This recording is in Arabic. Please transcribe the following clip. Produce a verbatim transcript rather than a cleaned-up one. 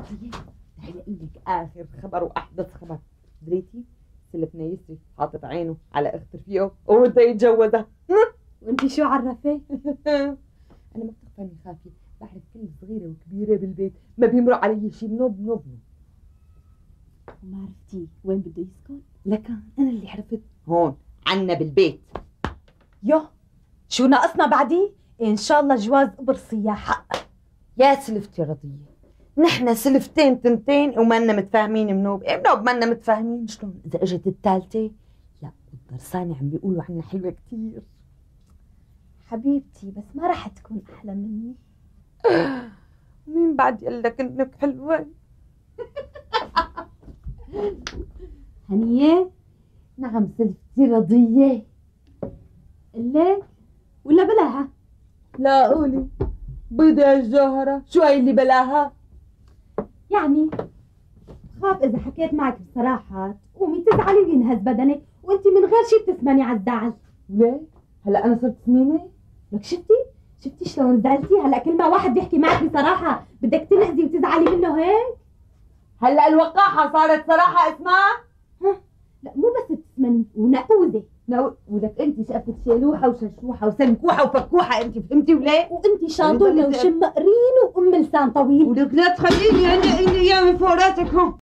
رضية تعالي اقول لك اخر خبر واحدث خبر. دريتي سلفنا يسري حاطط عينه على اخت رفيقه وبده يتجوزها. وانتي شو عرفت؟ انا ما بتخفاني خافيه، بعرف كل صغيره وكبيره بالبيت، ما بيمرق علي شيء بنوب نوب. وما عرفتي وين بده يسكن؟ لك انا اللي عرفت هون عنا بالبيت. يوه شو ناقصنا بعدي؟ ان شاء الله جواز قبر سياحه. يا سلفتي رضيه، نحن سلفتين تنتين ومانا متفاهمين منوب. ايه منوب مانا متفاهمين؟ شلون اذا اجت الثالثه؟ لا الدرساني عم بيقولوا عنا حلوه كثير. حبيبتي بس ما رح تكون احلى مني. مين بعد قال لك انك حلوه؟ هنيه؟ نعم سلفتي رضيه. ليك ولا بلاها؟ لا قولي بيضة يا الجوهرة، شو هي اللي بلاها؟ يعني خاف اذا حكيت معك بصراحه تقومي تزعلي وينهز بدنك وانت من غير شي بتثمني على الزعل. ليه؟ هلا انا صرت سمينه؟ لك شفتي؟ شفتي شلون زعلتي؟ هلا كل ما واحد بيحكي معك بصراحه بدك تنقذي وتزعلي منه هيك؟ هلا الوقاحة صارت صراحة اسمها؟ ها لا مو بس تسمني ونقوذة. نو ولك انت شقفة شيلوحة وششوحة وسنكوحة وفكوحة، انت فهمتي وليه؟ وانت شاطرة وشم قرين وام لسان طويل. ولك لا تخليني انا اللي اياه من فوق راسك هون.